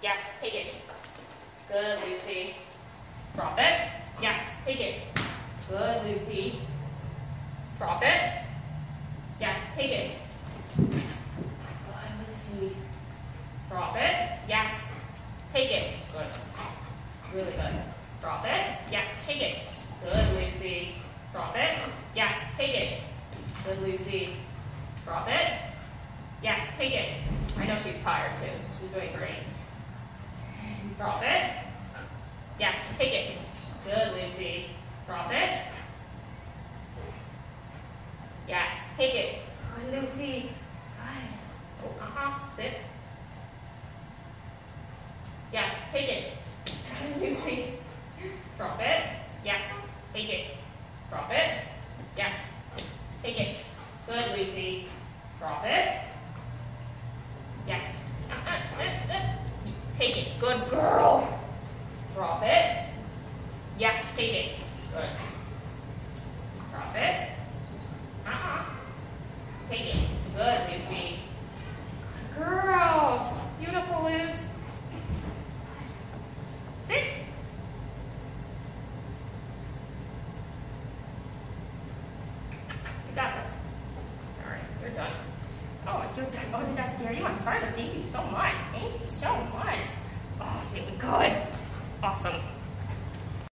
Yes, take it. Good, Lucy. Drop it. Yes, take it. Good, Lucy. Drop it. Yes, take it. Good, Lucy. Drop it. Yes, take it. Good. Really good. Drop it. Yes, take it. Good, Lucy. Drop it. Yes, take it. Good, Lucy. Drop it. Yes, take it. I know she's tired too. She's doing great. Drop it. Yes, take it. Good, Lucy. Drop it. Yes, take it. Good, Lucy. Good. Oh, sit. Yes, take it. Good, Lucy. Drop it. Yes, take it. Drop it. Yes, take it. Good, Lucy. Drop it. Yes. Take it. Good girl. Drop it. Yes, take it. Good. Drop it. Take it. Good, Lucy. Good girl. Beautiful, Luz. Sit. You got this. All right, you're done. Oh, you're done. Oh, did that scare you? I'm sorry, but thank you so much. Thank you so much. Oh, really good. Awesome.